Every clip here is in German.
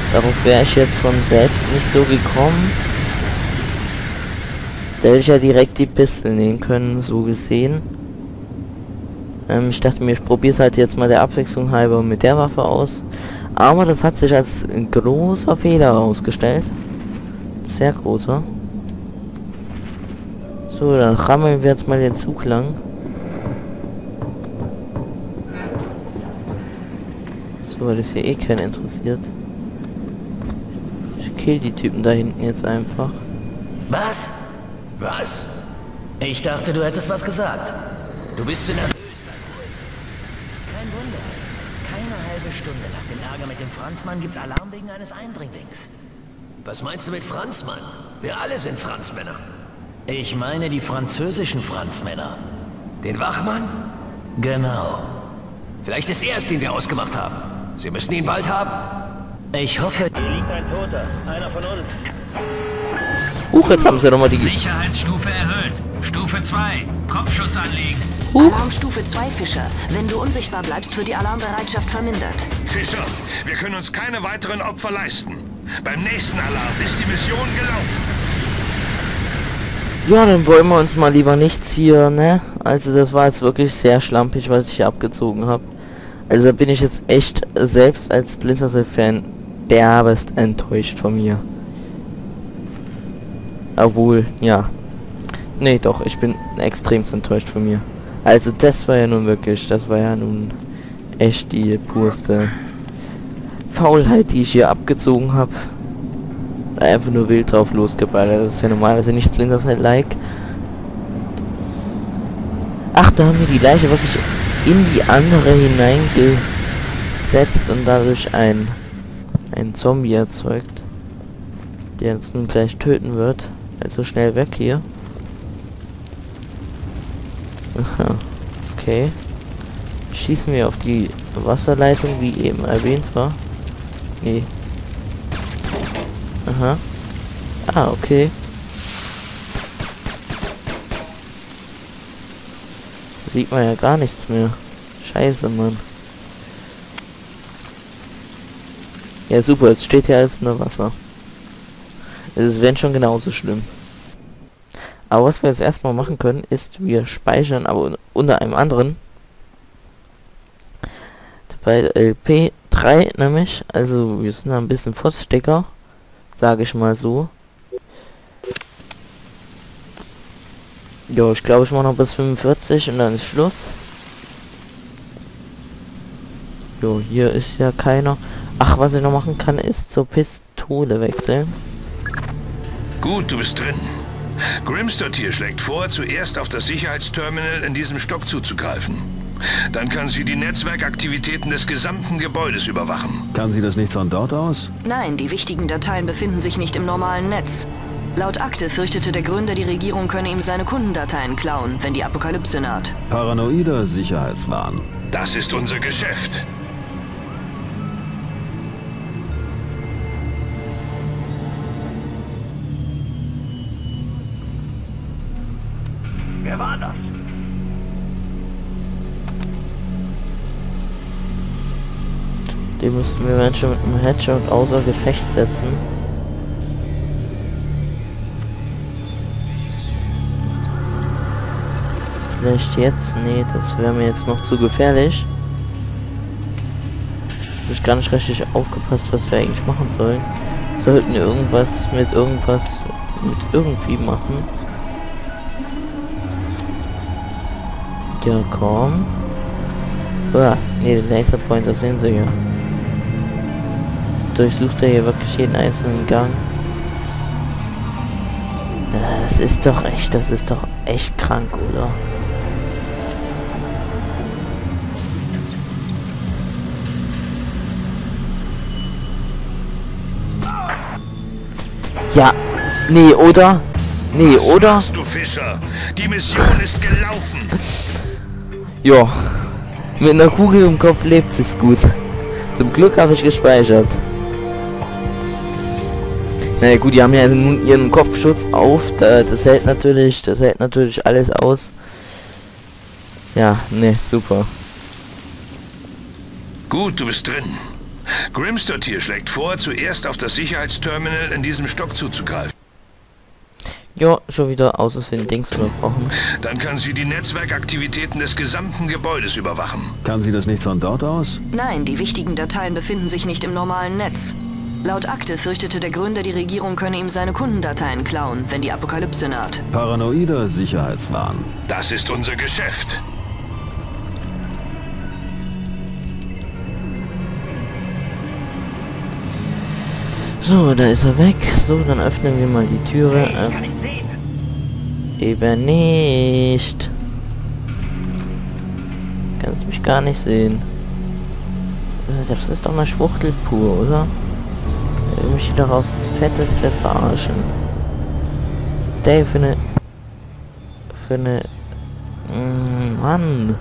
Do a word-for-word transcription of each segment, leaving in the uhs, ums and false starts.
Darauf wäre ich jetzt von selbst nicht so gekommen. Da hätte ich ja direkt die Pistole nehmen können, so gesehen. Ähm, ich dachte mir, ich probiere es halt jetzt mal der Abwechslung halber mit der Waffe aus. Aber das hat sich als ein großer Fehler herausgestellt. Sehr großer. So, dann rammeln wir jetzt mal den Zug lang. So, weil das hier eh keinen interessiert. Ich kill die Typen da hinten jetzt einfach. Was? Was? Ich dachte, du hättest was gesagt. Du bist zu nervös. Kein Wunder. Keine halbe Stunde nach dem Ärger mit dem Franzmann gibt's Alarm wegen eines Eindringlings. Was meinst du mit Franzmann? Wir alle sind Franzmänner. Ich meine die französischen Franzmänner. Den Wachmann? Genau. Vielleicht ist er es, den wir ausgemacht haben. Sie müssen ihn bald haben. Ich hoffe... Hier liegt ein Toter. Einer von uns. Huch, jetzt haben sie nochmal die... Sicherheitsstufe erhöht. Stufe zwei. Kopfschutz anlegen. Huch. Alarmstufe zwei, Fischer. Wenn du unsichtbar bleibst, wird die Alarmbereitschaft vermindert. Fischer, wir können uns keine weiteren Opfer leisten. Beim nächsten Alarm ist die Mission gelaufen. Ja, dann wollen wir uns mal lieber nichts hier, ne? Also das war jetzt wirklich sehr schlampig, was ich hier abgezogen habe. Also da bin ich jetzt echt selbst als Splinter Cell-Fan derbest enttäuscht von mir. Obwohl, ja. Nee, doch, ich bin extremst enttäuscht von mir. Also das war ja nun wirklich, das war ja nun echt die purste Faulheit, die ich hier abgezogen habe. Einfach nur wild drauf losgeballert. Das ist ja normalerweise nicht Splinter Cell-like. Ach, da haben wir die Leiche wirklich in die andere hineingesetzt und dadurch ein ein Zombie erzeugt, der uns nun gleich töten wird. Also schnell weg hier. Aha, okay. Schießen wir auf die Wasserleitung, wie eben erwähnt war. Nee. Aha. Ah, okay. Sieht man ja gar nichts mehr. Scheiße, Mann. Ja, super, jetzt steht hier alles nur Wasser. Es wäre schon genauso schlimm. Aber was wir jetzt erstmal machen können, ist, wir speichern, aber unter einem anderen. Bei L P drei nämlich, also wir sind da ein bisschen Fußstecker, sage ich mal so. Jo, ich glaube, ich mache noch bis fünfundvierzig und dann ist Schluss. Jo, hier ist ja keiner. Ach, was ich noch machen kann, ist zur Pistole wechseln. Gut, du bist drin. Grimstad hier schlägt vor, zuerst auf das Sicherheitsterminal in diesem Stock zuzugreifen. Dann kann sie die Netzwerkaktivitäten des gesamten Gebäudes überwachen. Kann sie das nicht von dort aus? Nein, die wichtigen Dateien befinden sich nicht im normalen Netz. Laut Akte fürchtete der Gründer, die Regierung könne ihm seine Kundendateien klauen, wenn die Apokalypse naht. Paranoider Sicherheitswahn. Das ist unser Geschäft. Wer war das? Den müssten wir Menschen mit einem Headshot außer Gefecht setzen. Vielleicht jetzt? Nee, das wäre mir jetzt noch zu gefährlich. Hab ich gar nicht richtig aufgepasst, was wir eigentlich machen sollen. Sollten irgendwas mit irgendwas mit irgendwie machen. Ja, komm. Ah, nee, den Laserpoint, das sehen sie ja. Jetzt durchsucht er hier wirklich jeden einzelnen Gang. Ja, das ist doch echt, das ist doch echt krank, oder? Ja, nee, oder? Nee, Was oder? machst du, Fischer? Die Mission ist gelaufen. Ja, mit einer Kugel im Kopf lebt es gut. Zum Glück habe ich gespeichert. Na gut, die haben ja nun ihren Kopfschutz auf. Da, das hält natürlich, das hält natürlich alles aus. Ja, ne, super. Gut, du bist drin. Grimstott hier schlägt vor, zuerst auf das Sicherheitsterminal in diesem Stock zuzugreifen. Jo, schon wieder aus Versehen Dings überbrochen. Dann kann sie die Netzwerkaktivitäten des gesamten Gebäudes überwachen. Kann sie das nicht von dort aus? Nein, die wichtigen Dateien befinden sich nicht im normalen Netz. Laut Akte fürchtete der Gründer, die Regierung könne ihm seine Kundendateien klauen, wenn die Apokalypse naht. Paranoider Sicherheitswahn. Das ist unser Geschäft. So, da ist er weg. So, dann öffnen wir mal die Türe. Öff Eben nicht. Kannst mich gar nicht sehen. Das ist doch mal Schwuchtel pur, oder? Ich will mich doch aufs Fetteste verarschen. Was ist der für eine... Für eine... Mm, Mann.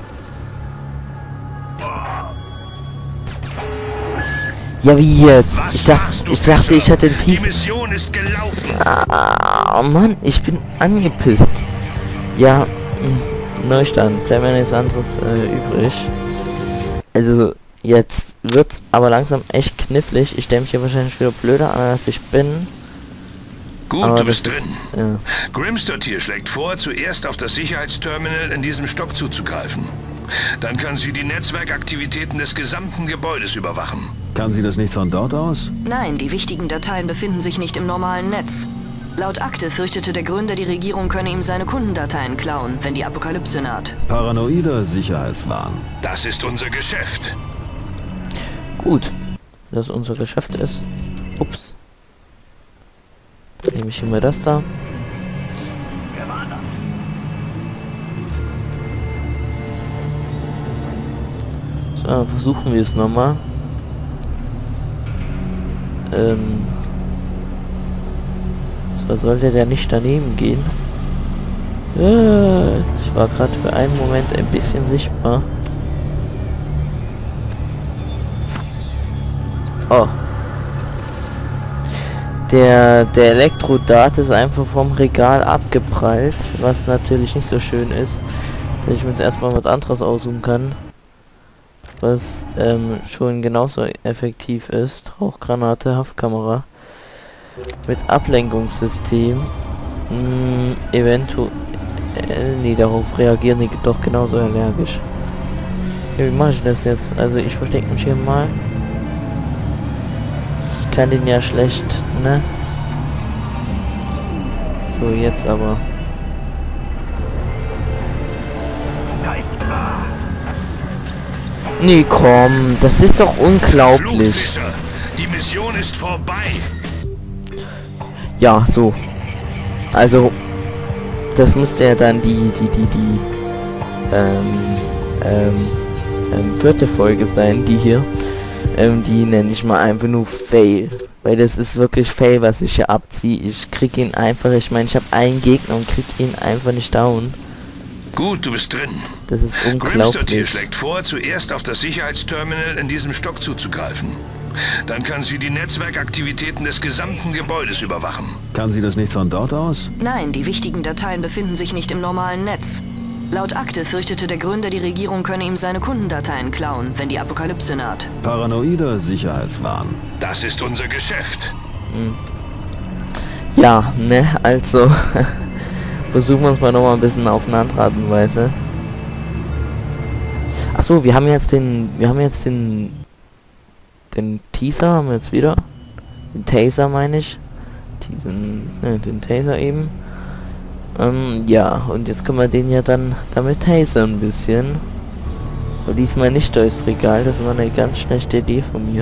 Ja, wie jetzt? Was Ich dachte, ich dachte, ich hätte den Die Teaser... Mission ist gelaufen. Ah, Mann, ich bin angepisst. Ja, mh, Neustand. Bleibt mir nichts anderes äh, übrig. Also, jetzt wird's aber langsam echt knifflig. Ich stelle mich hier wahrscheinlich wieder blöder an, als ich bin. Gut, Aber du bist das drin. ist, ja. Grimstott hier schlägt vor, zuerst auf das Sicherheitsterminal in diesem Stock zuzugreifen. Dann kann sie die Netzwerkaktivitäten des gesamten Gebäudes überwachen. Kann sie das nicht von dort aus? Nein, die wichtigen Dateien befinden sich nicht im normalen Netz. Laut Akte fürchtete der Gründer, die Regierung könne ihm seine Kundendateien klauen, wenn die Apokalypse naht. Paranoider Sicherheitswahn. Das ist unser Geschäft. Gut, dass unser Geschäft ist. Ups. Dann nehme ich immer das da. So, versuchen wir es nochmal. Ähm. Zwar sollte der nicht daneben gehen. Äh, ich war gerade für einen Moment ein bisschen sichtbar. Oh. Der, der Elektrodat ist einfach vom Regal abgeprallt, was natürlich nicht so schön ist, dass ich mir jetzt erstmal was anderes aussuchen kann, was ähm, schon genauso effektiv ist. Rauchgranate, Haftkamera mit Ablenkungssystem. Hm, eventuell, nee, darauf reagieren die doch genauso allergisch. Ja, wie mache ich das jetzt? Also ich verstecke mich hier mal. Ich kann den ja schlecht, ne? So, jetzt aber. Nee, komm, das ist doch unglaublich. Flugfischer, die Mission ist vorbei. Ja, so. Also, das müsste ja dann die, die, die, die, ähm, ähm, ähm, vierte Folge sein, die hier. Ähm, die nenne ich mal einfach nur Fail. Weil das ist wirklich Fail, was ich hier abziehe. Ich krieg ihn einfach, ich meine, ich habe einen Gegner und krieg ihn einfach nicht down. Gut, du bist drin. Das ist Grimstott hier unglaublich. schlägt vor, zuerst auf das Sicherheitsterminal in diesem Stock zuzugreifen. Dann kann sie die Netzwerkaktivitäten des gesamten Gebäudes überwachen. Kann sie das nicht von dort aus? Nein, die wichtigen Dateien befinden sich nicht im normalen Netz. Laut Akte fürchtete der Gründer, die Regierung könne ihm seine Kundendateien klauen, wenn die Apokalypse naht. Paranoider Sicherheitswahn. Das ist unser Geschäft. Hm. Ja, ne, also versuchen wir uns mal noch mal ein bisschen auf eine andere Art und Weise. Ach so, wir haben jetzt den, wir haben jetzt den, den Teaser haben wir jetzt wieder, den Taser meine ich, diesen, ne, den Taser eben. Ähm, ja, und jetzt können wir den ja dann damit tasern ein bisschen. Aber diesmal nicht durchs Regal, das war eine ganz schlechte Idee von mir.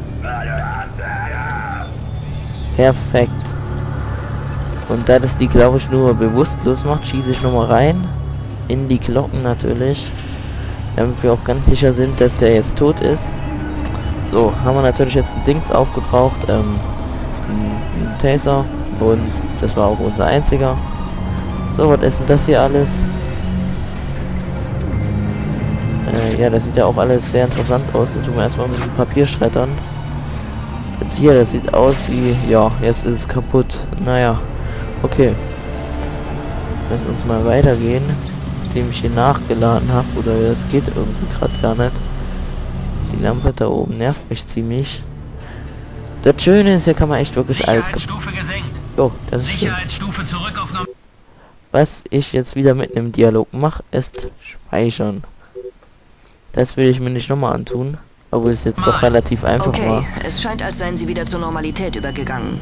Perfekt. Und da das die, glaube ich, nur bewusstlos macht, schieße ich nochmal rein. In die Glocken natürlich. Damit wir auch ganz sicher sind, dass der jetzt tot ist. So, haben wir natürlich jetzt ein Dings aufgebraucht. Ähm, ein, ein Taser. Und das war auch unser einziger. So, was ist denn das hier alles? Äh, ja, das sieht ja auch alles sehr interessant aus. Da tun wir erstmal ein bisschen Papier schreddern. Und hier, das sieht aus wie... Ja, jetzt ist es kaputt. Naja, okay. Lass uns mal weitergehen. Nachdem ich hier nachgeladen habe. Oder das geht irgendwie gerade gar nicht. Die Die Lampe da oben nervt mich ziemlich. Das Schöne ist, hier kann man echt wirklich alles... Sicherheitsstufe gesenkt. Oh, das ist schön. Sicherheitsstufe zurück auf Norm. Was ich jetzt wieder mit einem Dialog mache, ist speichern. Das will ich mir nicht nochmal antun, obwohl es jetzt doch relativ einfach Okay, war. es scheint, als seien sie wieder zur Normalität übergegangen.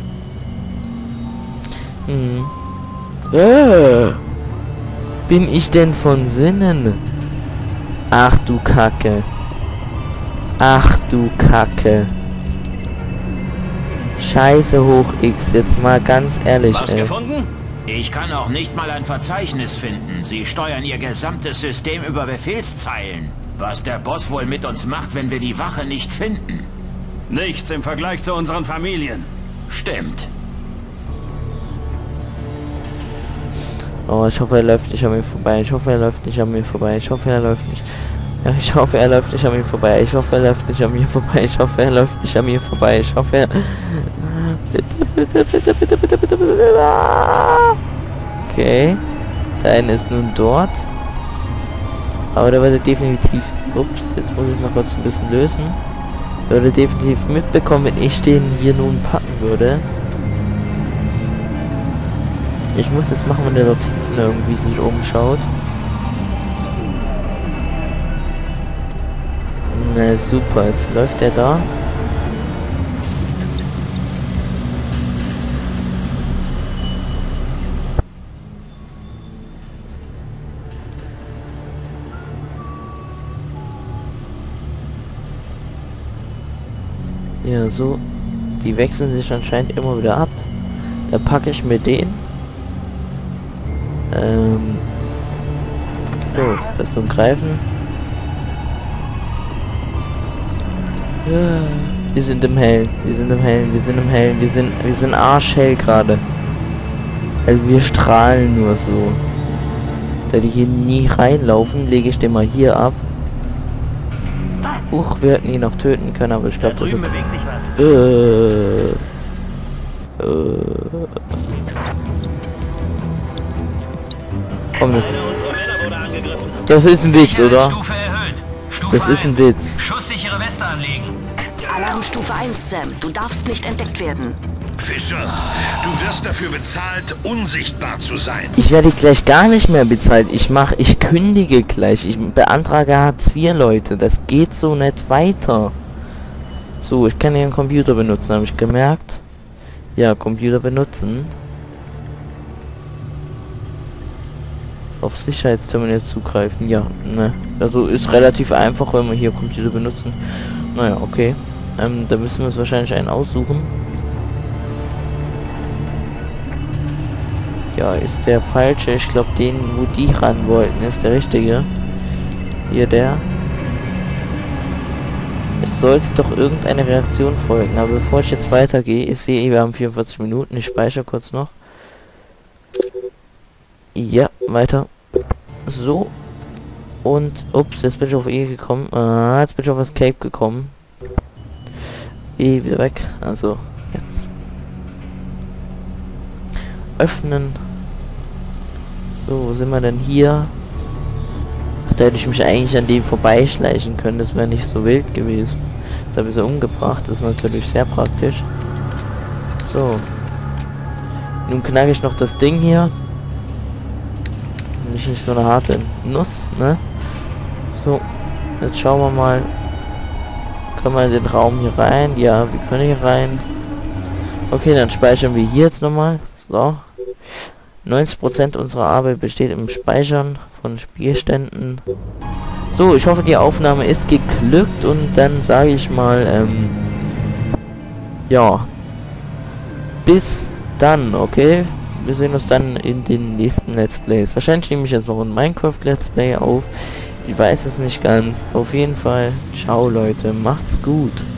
Hm. Äh, bin ich denn von Sinnen? Ach du Kacke. Ach du Kacke. Scheiße hoch X, jetzt mal ganz ehrlich, Was ey. gefunden? Ich kann auch nicht mal ein Verzeichnis finden. Sie steuern ihr gesamtes System über Befehlszeilen. Was der Boss wohl mit uns macht, wenn wir die Wache nicht finden? Nichts im Vergleich zu unseren Familien. Stimmt. Oh, ich hoffe, er läuft nicht an mir vorbei. Ich hoffe, er läuft nicht an mir vorbei. Ich hoffe, er läuft nicht. Ja, ich hoffe, er läuft nicht an mir vorbei. Ich hoffe, er läuft nicht an mir vorbei. Ich hoffe, er läuft nicht an mir vorbei. Ich hoffe, er... Bitte, bitte, bitte, bitte, bitte, bitte, bitte. Okay. Der eine ist nun dort. Aber der würde definitiv... Ups, jetzt muss ich mal kurz ein bisschen lösen. Der würde definitiv mitbekommen, wenn ich den hier nun packen würde. Ich muss jetzt machen, wenn der dort hinten irgendwie sich umschaut. Na super, jetzt läuft er da. Ja, so. Die wechseln sich anscheinend immer wieder ab. Da packe ich mir den. Ähm. So, das umgreifen. Ja, wir sind im Hellen, wir sind im Hellen, wir sind im Hellen, wir sind, wir sind arschhell gerade. Also wir strahlen nur so. Da die hier nie reinlaufen, lege ich den mal hier ab. Uch, wir hätten ihn noch töten können, aber ich glaube, das ist... Äh, äh, komm, das, das ist ein Witz, oder? Stufe erhöht. Stufe Das ist ein eins. Witz. Schusssichere Weste anlegen. Alarmstufe eins, Sam. Du darfst nicht entdeckt werden. Fischer, du wirst dafür bezahlt, unsichtbar zu sein. Ich werde gleich gar nicht mehr bezahlt. Ich mache, ich kündige gleich. Ich beantrage Hartz vier, Leute. Das geht so nicht weiter. So, ich kann hier einen Computer benutzen, habe ich gemerkt. Ja, Computer benutzen. Auf Sicherheitsterminal zugreifen. Ja, ne. Also ist relativ einfach, wenn wir hier Computer benutzen. Naja, okay. Ähm, da müssen wir uns wahrscheinlich einen aussuchen. Ja, ist der falsche. Ich glaube, den, wo die ran wollten, ist der richtige. Hier der. Es sollte doch irgendeine Reaktion folgen. Aber bevor ich jetzt weitergehe, ich sehe, wir haben vierundvierzig Minuten. Ich speichere kurz noch. Ja, weiter. So. Und, ups, jetzt bin ich auf E gekommen. Ah, jetzt bin ich auf Escape gekommen. E wieder weg. Also, jetzt. Öffnen. So, wo sind wir denn hier? Ach, da hätte ich mich eigentlich an dem vorbeischleichen können. Das wäre nicht so wild gewesen. Das habe ich so umgebracht. Das ist natürlich sehr praktisch. So. Nun knacke ich noch das Ding hier. Nicht, nicht so eine harte Nuss, ne? So. Jetzt schauen wir mal. Können wir in den Raum hier rein? Ja, wir können hier rein. Okay, dann speichern wir hier jetzt nochmal. So. neunzig Prozent unserer Arbeit besteht im Speichern von Spielständen. So, ich hoffe, die Aufnahme ist geglückt und dann sage ich mal, ähm, ja, bis dann, okay? Wir sehen uns dann in den nächsten Let's Plays. Wahrscheinlich nehme ich jetzt noch ein Minecraft Let's Play auf. Ich weiß es nicht ganz. Auf jeden Fall, ciao Leute, macht's gut.